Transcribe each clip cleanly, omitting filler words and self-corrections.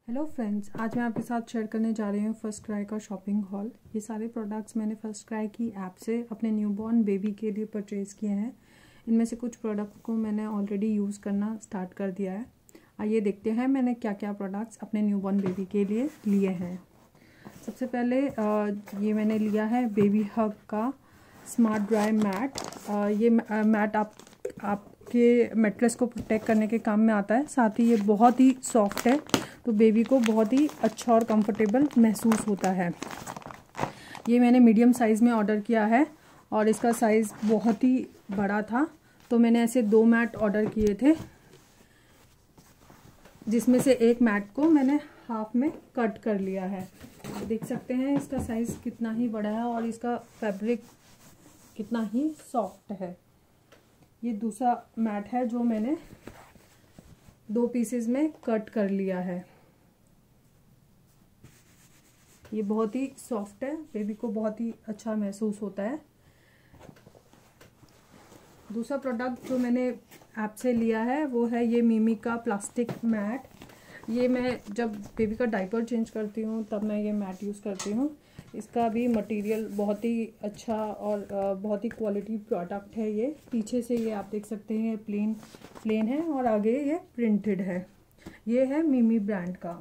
Hello friends, आज मैं आपके साथ शेयर करने जा रही हूँ फर्स्ट क्राई का शॉपिंग हॉल। ये सारे प्रोडक्ट्स मैंने फर्स्ट क्राई की ऐप से अपने न्यूबॉर्न बेबी के लिए परचेज़ किए हैं। इनमें से कुछ प्रोडक्ट को मैंने ऑलरेडी यूज़ करना स्टार्ट कर दिया है। आइए देखते हैं मैंने क्या क्या प्रोडक्ट्स अपने न्यूबॉर्न बेबी के लिए लिए हैं। सबसे पहले ये मैंने लिया है बेबी हग का स्मार्ट ड्राई मैट। ये मैट आपके मैट्रेस को प्रोटेक्ट करने के काम में आता है। साथ ही ये बहुत ही सॉफ्ट है, तो बेबी को बहुत ही अच्छा और कंफर्टेबल महसूस होता है। ये मैंने मीडियम साइज़ में ऑर्डर किया है और इसका साइज़ बहुत ही बड़ा था, तो मैंने ऐसे 2 मैट ऑर्डर किए थे, जिसमें से एक मैट को मैंने हाफ में कट कर लिया है। आप देख सकते हैं इसका साइज़ कितना ही बड़ा है और इसका फैब्रिक कितना ही सॉफ्ट है। ये दूसरा मैट है जो मैंने 2 पीसेस में कट कर लिया है। ये बहुत ही सॉफ्ट है, बेबी को बहुत ही अच्छा महसूस होता है। दूसरा प्रोडक्ट जो मैंने ऐप से लिया है वो है ये मिमी का प्लास्टिक मैट। ये मैं जब बेबी का डायपर चेंज करती हूँ तब मैं ये मैट यूज़ करती हूँ। इसका भी मटेरियल बहुत ही अच्छा और बहुत ही क्वालिटी प्रोडक्ट है। ये पीछे से ये आप देख सकते हैं प्लेन है और आगे ये प्रिंटेड है। ये है मिमी ब्रांड का।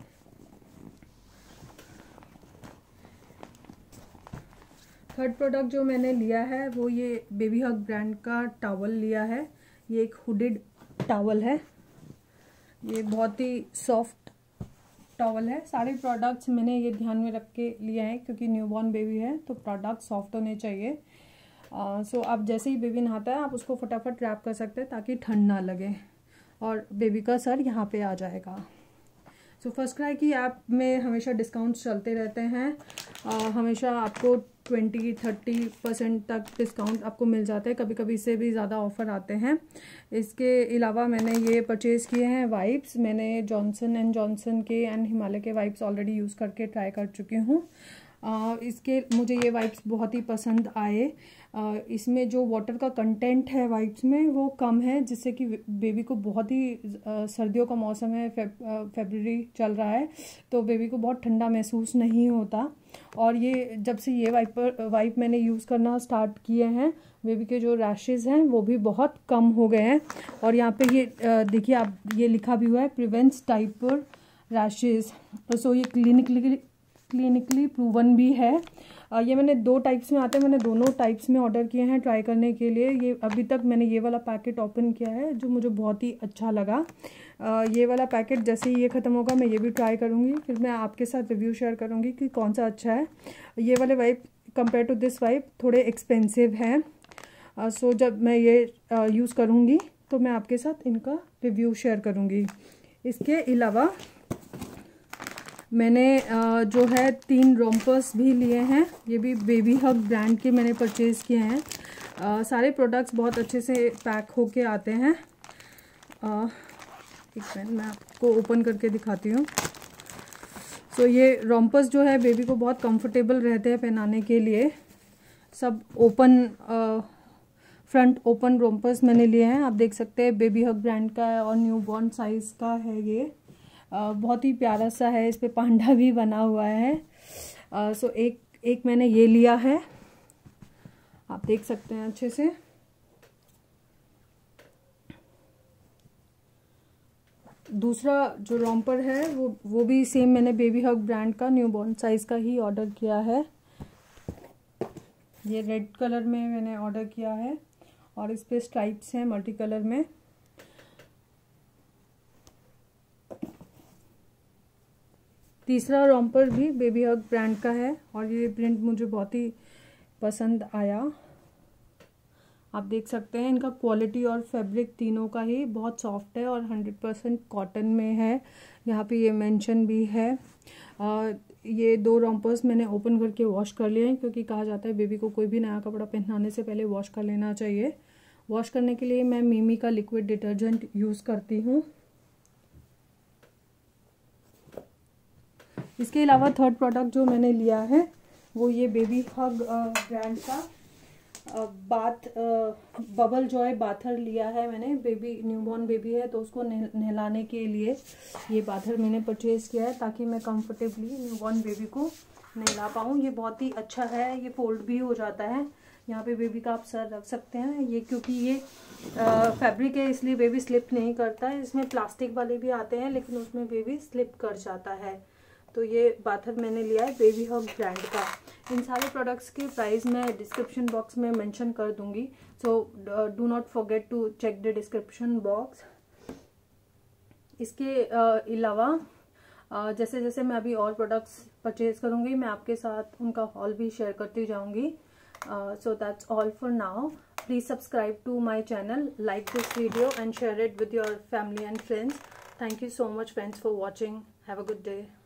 थर्ड प्रोडक्ट जो मैंने लिया है वो ये बेबी हग ब्रांड का टॉवल लिया है। ये एक हुडेड टॉवल है। ये बहुत ही सॉफ्ट टॉवल है। सारे प्रोडक्ट्स मैंने ये ध्यान में रख के लिए हैं क्योंकि न्यूबॉर्न बेबी है तो प्रोडक्ट सॉफ्ट होने चाहिए। सो आप जैसे ही बेबी नहाता है आप उसको फटाफट रैप कर सकते हैं ताकि ठंड ना लगे और बेबी का सर यहाँ पे आ जाएगा। सो फर्स्ट क्राई की ऐप में हमेशा डिस्काउंट्स चलते रहते हैं। हमेशा आपको 20-30% तक डिस्काउंट आपको मिल जाता है, कभी कभी इससे भी ज़्यादा ऑफ़र आते हैं। इसके अलावा मैंने ये परचेज़ किए हैं वाइप्स। मैंने जॉनसन एंड जॉनसन के एंड हिमालय के वाइप्स ऑलरेडी यूज़ करके ट्राई कर चुकी हूँ। इसके मुझे ये वाइप्स बहुत ही पसंद आए। इसमें जो वाटर का कंटेंट है वाइप्स में वो कम है, जिससे कि बेबी को बहुत ही सर्दियों का मौसम है, फरवरी चल रहा है, तो बेबी को बहुत ठंडा महसूस नहीं होता। और ये जब से ये वाइप मैंने यूज़ करना स्टार्ट किए हैं, बेबी के जो रैशेज़ हैं वो भी बहुत कम हो गए हैं। और यहाँ पे ये देखिए आप, ये लिखा भी हुआ है प्रिवेंट्स डायपर रैशेज़। सो ये क्लिनिकली प्रूवन भी है। ये मैंने 2 टाइप्स में आते हैं, मैंने दोनों टाइप्स में ऑर्डर किए हैं ट्राई करने के लिए। ये अभी तक मैंने ये वाला पैकेट ओपन किया है जो मुझे बहुत ही अच्छा लगा। ये वाला पैकेट जैसे ही ये ख़त्म होगा मैं ये भी ट्राई करूँगी, फिर मैं आपके साथ रिव्यू शेयर करूँगी कि कौन सा अच्छा है। ये वाले wipe compare to this wipe थोड़े एक्सपेंसिव हैं। सो जब मैं ये यूज़ करूँगी तो मैं आपके साथ इनका रिव्यू शेयर करूँगी। इसके अलावा मैंने जो है 3 रोम्पर्स भी लिए हैं। ये भी बेबी हग ब्रांड के मैंने परचेज़ किए हैं। सारे प्रोडक्ट्स बहुत अच्छे से पैक होके आते हैं। एक मिनट मैं आपको ओपन करके दिखाती हूँ। तो ये रोम्पर्स जो है बेबी को बहुत कंफर्टेबल रहते हैं पहनाने के लिए। सब ओपन फ्रंट ओपन रोम्पर्स मैंने लिए हैं। आप देख सकते हैं बेबी हग ब्रांड का है और न्यूबॉर्न साइज़ का है। ये बहुत ही प्यारा सा है, इस पे पांडा भी बना हुआ है। सो एक मैंने ये लिया है, आप देख सकते हैं अच्छे से। दूसरा जो रोम्पर है वो भी सेम मैंने बेबी हग ब्रांड का न्यूबॉर्न साइज़ का ही ऑर्डर किया है। ये रेड कलर में मैंने ऑर्डर किया है और इस पे स्ट्राइप्स हैं मल्टी कलर में। तीसरा रोम्पर भी बेबी हग ब्रांड का है और ये प्रिंट मुझे बहुत ही पसंद आया। आप देख सकते हैं इनका क्वालिटी और फैब्रिक तीनों का ही बहुत सॉफ्ट है और 100% कॉटन में है। यहाँ पे ये मेंशन भी है। ये 2 रोम्पर्स मैंने ओपन करके वॉश कर लिए हैं क्योंकि कहा जाता है बेबी को कोई भी नया कपड़ा पहनाने से पहले वॉश कर लेना चाहिए। वॉश करने के लिए मैं मिमी का लिक्विड डिटर्जेंट यूज़ करती हूँ। इसके अलावा थर्ड प्रोडक्ट जो मैंने लिया है वो ये बेबी हग ब्रांड का बाथ बबल जॉय बाथर लिया है मैंने। बेबी न्यूबॉर्न बेबी है तो उसको नहलाने के लिए ये बाथर मैंने परचेज किया है, ताकि मैं कंफर्टेबली न्यूबॉर्न बेबी को नहला पाऊँ। ये बहुत ही अच्छा है, ये फोल्ड भी हो जाता है। यहाँ पे बेबी का आप सर रख सकते हैं। ये क्योंकि ये फैब्रिक है इसलिए बेबी स्लिप नहीं करता है। इसमें प्लास्टिक वाले भी आते हैं लेकिन उसमें बेबी स्लिप कर जाता है। तो ये बाथर मैंने लिया है बेबी हग ब्रांड का। इन सारे प्रोडक्ट्स के प्राइस मैं डिस्क्रिप्शन बॉक्स में मेंशन कर दूंगी, so do not forget to check the description box. इसके अलावा जैसे जैसे मैं अभी और प्रोडक्ट्स परचेज करूंगी मैं आपके साथ उनका हॉल भी शेयर करती जाऊंगी। So that's all for now. Please subscribe to my channel, like this video and share it with your family and friends. Thank you so much friends for watching. Have a good day.